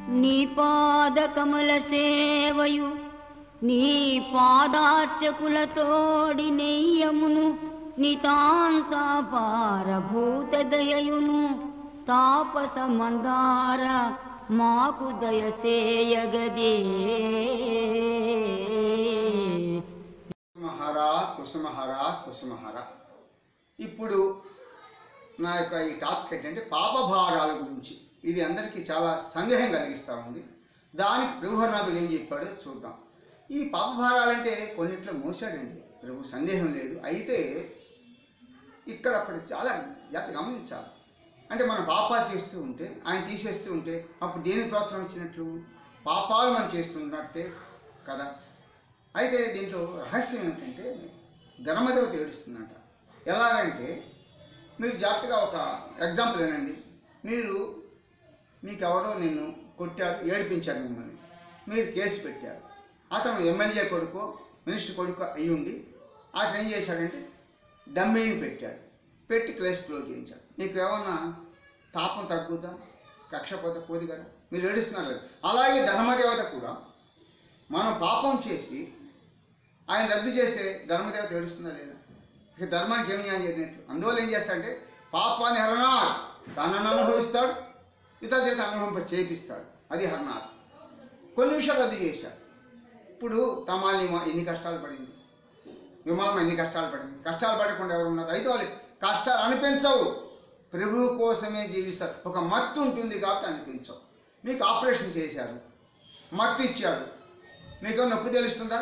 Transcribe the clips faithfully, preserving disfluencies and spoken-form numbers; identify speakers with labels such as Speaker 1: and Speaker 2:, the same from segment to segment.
Speaker 1: నీ పాదకమల సేవయు నీ పాదార్చకులతోడి నెయ్యమును నితాంత పారభూత దయయును తాపస మందార మాకు దయసేయగదే.
Speaker 2: కుసుమహర కుసుమహర కుసుమహర. ఇప్పుడు నా యొక్క ఈ టాపిక్ ఏంటంటే పాపభారాల గురించి. ఇది అందరికీ చాలా సందేహం కలిగిస్తూ ఉంది. దానికి ప్రభునాథుడు ఏం చెప్పాడో చూద్దాం. ఈ పాపభారాలంటే కొన్నిట్లో మోసాడండి ప్రభు, సందేహం లేదు. అయితే ఇక్కడ అక్కడ చాలా జాగ్రత్త గమనించాలి. అంటే మనం పాపాలు చేస్తూ ఉంటే ఆయన తీసేస్తూ ఉంటే అప్పుడు దేని ప్రోత్సాహం ఇచ్చినట్లు? పాపాలు మనం చేస్తున్నట్టే కదా. అయితే దీంట్లో రహస్యం ఏంటంటే ధర్మదేవత ఏడుస్తుందంట. ఎలాగంటే మీరు జాగ్రత్తగా ఒక ఎగ్జాంపుల్ ఏనండి. మీరు మీకెవరో నిన్ను కొట్టారు, ఏడిపించారు, మిమ్మల్ని మీరు కేసు పెట్టారు. అతను ఎమ్మెల్యే కొడుకో మినిస్టర్ కొడుకు అయి ఉండి అతను ఏం చేశాడంటే డమ్మీని పెట్టాడు, పెట్టి కేసు క్లోజ్ చేయించాడు. మీకు ఏమన్నా తాపం తగ్గుదా? కక్ష పోతే పోదు కదా, మీరు ఏడుస్తున్నారు కదా. అలాగే ధర్మదేవత కూడా మనం పాపం చేసి ఆయన రద్దు చేస్తే ధర్మదేవత ఏడుస్తుందా లేదా? ఇక ధర్మానికి ఏం న్యాయం చేసినట్లు. అందువల్ల ఏం చేస్తాడంటే పాపాన్ని హరణాలు తనను అనుభవిస్తాడు, ఇతర చేత అనుభవింప చేపిస్తాడు. అది హరణాలు. కొన్ని నిమిషాలు రద్దు చేశాడు. ఇప్పుడు తమాలిమ ఎన్ని కష్టాలు పడింది, విమానం ఎన్ని కష్టాలు పడింది. కష్టాలు పడకుండా ఎవరు ఉన్నారు? అయితే వాళ్ళకి కష్టాలు అనిపించవు, ప్రభువు కోసమే జీవిస్తారు. ఒక మత్తు ఉంటుంది కాబట్టి అనిపించవు. మీకు ఆపరేషన్ చేశారు, మత్తు ఇచ్చాడు, మీకు నొప్పి తెలుస్తుందా?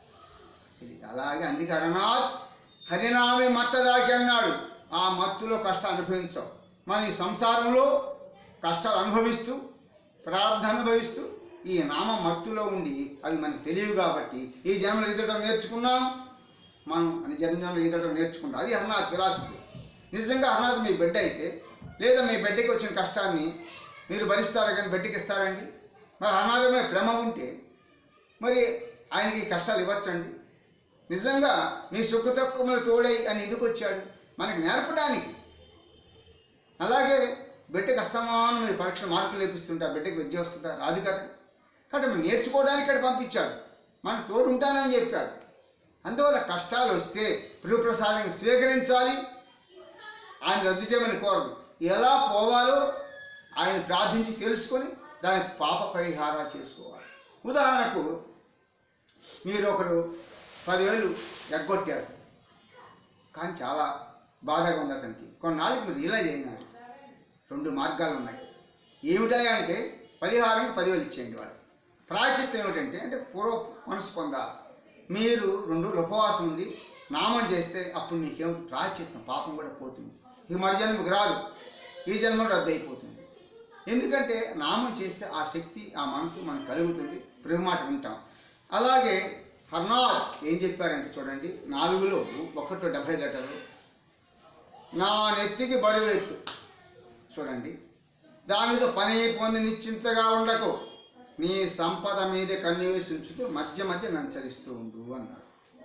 Speaker 2: అలాగే అందుకే హరణాత్ హరినామే మత్త దాకి అన్నాడు. ఆ మత్తులో కష్టాలు అనుభవించవు. మన ఈ సంసారంలో కష్టాలు అనుభవిస్తూ ప్రారంధ అనుభవిస్తూ ఈ నామ మత్తులో ఉండి అవి మనకు తెలియవు కాబట్టి ఈ జన్మలో ఈదటం నేర్చుకున్నాం, మనం అని జన్మలో ఈదటం నేర్చుకుంటాం. అది హరణాథ్ ఫిలాసఫీ. నిజంగా హరణాథ్ మీ బిడ్డ అయితే లేదా మీ బిడ్డకి వచ్చిన కష్టాన్ని మీరు భరిస్తారా కానీ బిడ్డకి ఇస్తారండి? మరి హరణాథమే ప్రేమ ఉంటే మరి ఆయనకి కష్టాలు ఇవ్వచ్చండి. నిజంగా మీ సుఖ తక్కువలు తోడై అని ఎందుకు వచ్చాడు? మనకి నేర్పడానికి. అలాగే బిడ్డకి అస్తమానం మీరు పరీక్ష మార్కులు లేపిస్తుంటే ఆ బిడ్డకి విద్య వస్తుందా? రాదు కదా. కాబట్టి మనం నేర్చుకోవడానికి ఇక్కడ పంపించాడు, మనకు తోడు ఉంటానని చెప్పాడు. అందువల్ల కష్టాలు వస్తే ప్రభుప్రసాదాన్ని స్వీకరించాలి, ఆయన రద్దు చేయమని కోరదు. ఎలా పోవాలో ఆయన ప్రార్థించి తెలుసుకొని దాని పాప పరిహారం చేసుకోవాలి. ఉదాహరణకు మీరు ఒకరు పదివేలు ఎగ్గొట్టారు, కానీ చాలా బాధగా ఉంది అతనికి. కొన్నాళ్ళకి మీరు రియలైజ్ అయినారు రెండు మార్గాలు ఉన్నాయి. ఏమిటాయి అంటే పరిహారంగా పదివేలు ఇచ్చేయండి. వాళ్ళు ప్రాయచిత్తం ఏమిటంటే అంటే పూర్వ మనసు పొందాలి. మీరు రెండు ఉపవాసం ఉంది నామం చేస్తే అప్పుడు మీకేమవుతుంది? ప్రాయచిత్తం, పాపం కూడా పోతుంది. ఈ మరు జన్మకు రాదు, ఈ జన్మ రద్దు అయిపోతుంది. ఎందుకంటే నామం చేస్తే ఆ శక్తి ఆ మనసు మనకు కలుగుతుంది, ప్రేమ మాట వింటాం. అలాగే హర్నాథ్ ఏం చెప్పారంటే చూడండి, నాలుగులో ఒకటో డెబ్భై గంటలు నా నెత్తికి బరువెత్తు. చూడండి, దానితో పని పొంది నిశ్చింతగా ఉండకు, నీ సంపద మీదే కన్ను వేసి ఉంచుతూ మధ్య మధ్య నన్ను చరిస్తూ ఉండు అన్నాడు.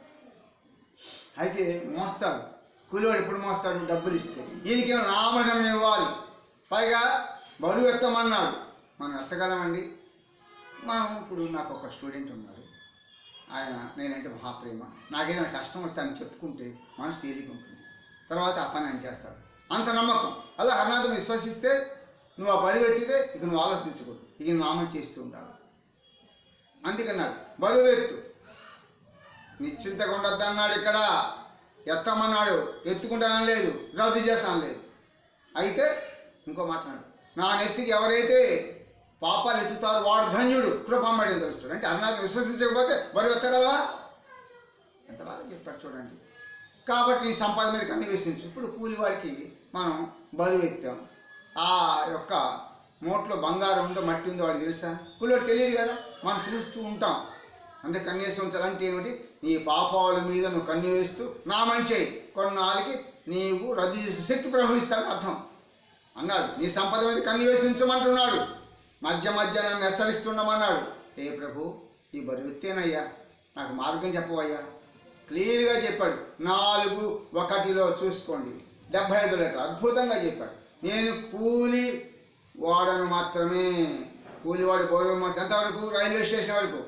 Speaker 2: అయితే మోస్తాడు, కూలివాడు ఎప్పుడు మోస్తాడు? డబ్బులు ఇస్తే. ఈయనకేమో నామధనం ఇవ్వాలి, పైగా బరువు ఎత్తమన్నాడు. మనం ఎత్తగలమండి? మనం ఇప్పుడు నాకు ఒక స్టూడెంట్ ఉన్నాడు, ఆయన నేనంటే మహాప్రేమ, నాకేదైనా కష్టం వస్తే అని చెప్పుకుంటే మనసు తేలిక ఉంటుంది, తర్వాత ఆ పని ఆయన చేస్తాడు, అంత నమ్మకం. అలా హర్నాథం విశ్వసిస్తే నువ్వు ఆ బరువు ఎత్తితే ఇక నువ్వు ఆలోచించకూడదు, ఇక నామం చేస్తూ ఉంటావు. అందుకన్నాడు బరువు ఎత్తు, నిశ్చింతగా ఉండద్దు అన్నాడు. ఇక్కడ ఎత్తమన్నాడు, ఎత్తుకుంటానని లేదు, రద్దు చేస్తాను లేదు. అయితే ఇంకో మాట్లాడు, నా నెత్తికి ఎవరైతే పాపాలు ఎత్తుతారో వాడు ధన్యుడు, కృపమ్మడి తెలుస్తాడు. అంటే హర్నాథం విశ్వసించకపోతే బరువు ఎత్తగలవా? ఎంత బాగా చెప్పాడు చూడండి. కాబట్టి ఈ సంపాదన మీద కన్ను వేసించు. ఇప్పుడు కూలివాడికి మనం బరువు ఎత్తాం, ఆ యొక్క మోట్లో బంగారం ఉందో మట్టి ఉందో వాడికి తెలుసా? కూలివాడికి తెలియదు కదా, మనం చూస్తూ ఉంటాం. అంటే కన్నేసి ఉంచాలంటే ఏమిటి? నీ పాపాల మీద నువ్వు కన్ను వేస్తూ నామం చేయి, కొన్నాళ్ళకి నీవు రద్దు చేసిన శక్తి ప్రవహిస్తాను అర్థం అన్నాడు. నీ సంపద మీద కన్ను వేసి ఉంచమంటున్నాడు, మధ్య మధ్య నన్ను హెచ్చరిస్తున్నామన్నాడు. ఏ ప్రభు, ఈ బరువు ఎత్తేనయ్యా, నాకు మార్గం చెప్పవయ్యా. క్లియర్గా చెప్పాడు. నాలుగు ఒకటిలో చూసుకోండి, డెబ్భై ఐదు లీటర్ అద్భుతంగా చెప్పాడు. నేను కూలి వాడను మాత్రమే, కూలివాడు బరువు మోసి ఎంతవరకు? రైల్వే స్టేషన్ వరకు.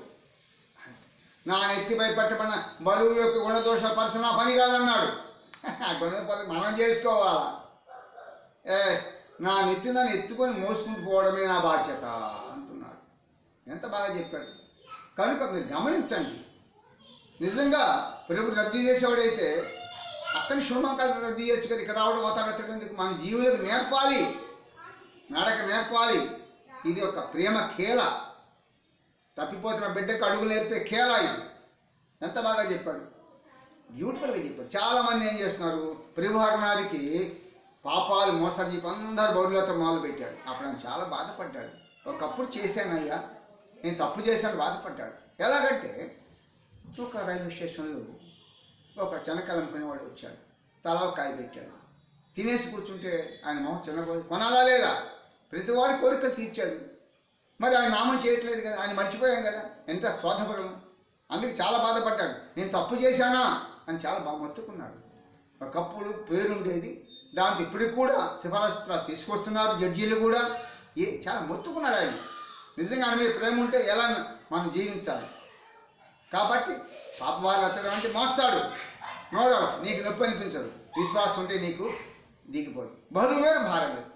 Speaker 2: నా నెత్తిపై పట్టబడిన బరువు యొక్క గుణదోష పరచ నా పని కాదన్నాడు. ఆ గుణ మనం చేసుకోవాలా? ఎస్, నా నెత్తి నన్ను ఎత్తుకొని మోసుకుంటూ పోవడమే నా బాధ్యత అంటున్నాడు. ఎంత బాగా చెప్పాడు. కనుక మీరు గమనించండి, నిజంగా ప్రభు రద్దు చేసేవాడైతే అక్కడి శుభంకాలు రద్దు చేయొచ్చు కదా. ఇక్కడ రావడం వాతావరణం ఎందుకు? మన జీవులకు నేర్పాలి, నడక నేర్పాలి. ఇది ఒక ప్రేమ ఖేల, తప్పిపోతున్న బిడ్డకు అడుగులు నేర్పే ఖేల. ఇది ఎంత బాగా చెప్పాడు, బ్యూటిఫుల్గా చెప్పాడు. చాలామంది ఏం చేస్తున్నారు, ప్రభుహరణాదికి పాపాలు మోసాలు చెప్పి అందరు బౌరులతో మొదలు పెట్టాడు. అప్పుడు ఆయన చాలా బాధపడ్డాడు. ఒకప్పుడు చేశానయ్యా, నేను తప్పు చేశాను బాధపడ్డాడు. ఎలాగంటే ఒక రైల్వే స్టేషన్లో ఒక చెనకాయలు అమ్ముకునేవాడు వచ్చాడు, తల కాయ పెట్టాడు, తినేసి కూర్చుంటే ఆయన మొహం చిన్నపోయి కొనాలా లేదా? ప్రతివాడి కోరికలు తీర్చాడు. మరి ఆయన నామం చేయట్లేదు కదా, ఆయన మర్చిపోయాం కదా, ఎంత స్వార్థపరం. అందుకే చాలా బాధపడ్డాడు. నేను తప్పు చేశానా అని చాలా బాగా మొత్తుకున్నాడు. ఒకప్పుడు పేరుండేది, దాంతో ఇప్పటికి కూడా సిఫారసు తీసుకొస్తున్నారు జడ్జీలు కూడా. ఏ చాలా మొత్తుకున్నాడు ఆయన. నిజంగా ఆయన మీద ప్రేమ ఉంటే ఎలా మనం జీవించాలి. కాబట్టి పాపవారు అతడు అంటే మోస్తాడు, నో డౌట్. నీకు నొప్పి అనిపించదు, విశ్వాసం ఉంటే నీకు దిగిపోదు. బరువు వేరు, భారం వేరు.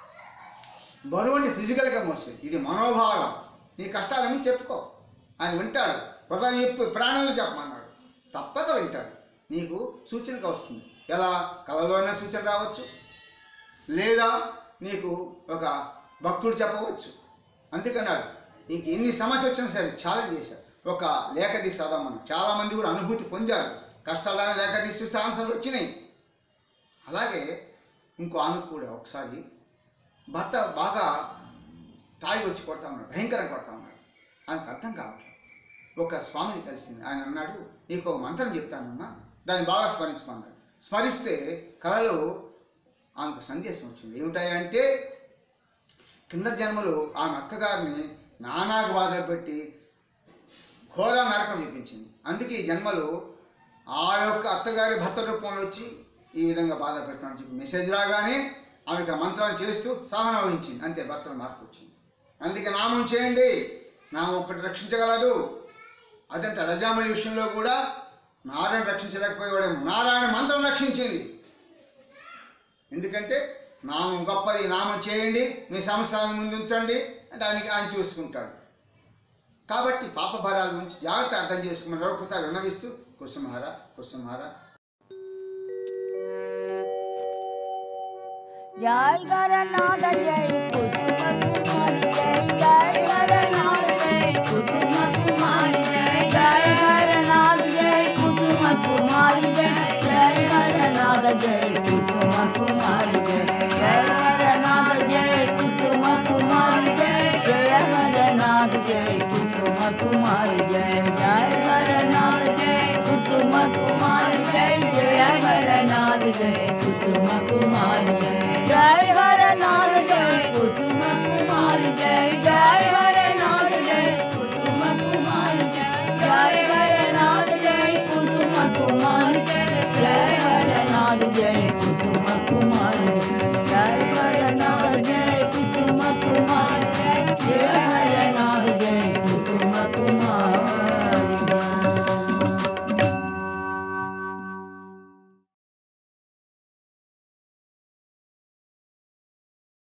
Speaker 2: బరువు అంటే ఫిజికల్గా మోసేది, ఇది మనోభావం. నీ కష్టాలని చెప్పుకో, ఆయన వింటాడు. ప్రధాన చెప్పు, ప్రాణాలు చెప్పమన్నాడు, తప్పక వింటాడు. నీకు సూచనగా వస్తుంది. ఎలా? కళలోనే సూచన రావచ్చు, లేదా నీకు ఒక భక్తుడు చెప్పవచ్చు. అందుకన్నాడు, నీకు ఎన్ని సమస్య వచ్చినా సరే ఛాలెంజ్ చేశాడు. ఒక లేఖ తీసి చదవమన్నాడు. చాలామంది కూడా అనుభూతి పొందారు. కష్టాలని లేఖ తీసి చూస్తే ఆన్సర్లు వచ్చినాయి. అలాగే ఇంకో ఆమె కూడా ఒకసారి భర్త బాగా తాగి వచ్చి కొడతా ఉన్నాడు, భయంకరంగా కొడతా ఉన్నాడు. ఆయనకు అర్థం కావట్లేదు. ఒక స్వామిని కలిసింది. ఆయన అన్నాడు, నీకు ఒక మంత్రం చెప్తానమ్మా, దాన్ని బాగా స్మరించుకున్నాడు. స్మరిస్తే కళలో ఆమెకు సందేశం వచ్చింది. ఏమిటాయంటే, కింద జన్మలో ఆమె అత్తగారిని నానాకు బాధలు పెట్టి ఘోర నరకం చూపించింది. అందుకే ఈ జన్మలో ఆ యొక్క అత్తగారి భర్త రూపంలో వచ్చి ఈ విధంగా బాధ పెడతానని చెప్పి మెసేజ్ రాగానే ఆమెకు ఆ మంత్రాన్ని చేస్తూ సామన వహించింది. అంతే, భర్తలో మార్పు వచ్చింది. అందుకే నామం చేయండి, నామం ఒక్కటి రక్షించగలదు. అదంటే రజామణి విషయంలో కూడా నారాయణ రక్షించలేకపోయేవాడేమో, నారాయణ మంత్రం రక్షించింది. ఎందుకంటే నామం గొప్పది, నామం చేయండి, మీ సమస్యలను ముందు ఉంచండి అంటే ఆయనకి ఆయన చూసుకుంటాడు. కాబట్టి పాప భారాల గురించి జాగ్రత్త అర్థం చేసుకుని మరొకసారి విన్నవిస్తూ కుసుమహార కుసుమహార.
Speaker 1: జై గరనాథ జై కుసుమ కుమారి జై జై గరనాథ జై కుసుమ కుమారి జై జై గరనాథ జై కుసుమ కుమారి జై జై గరనాథ జై కుసుమ కుమారి జై జై గరనాథ జై కుసుమ కుమారి జై జయ గరనాథ జై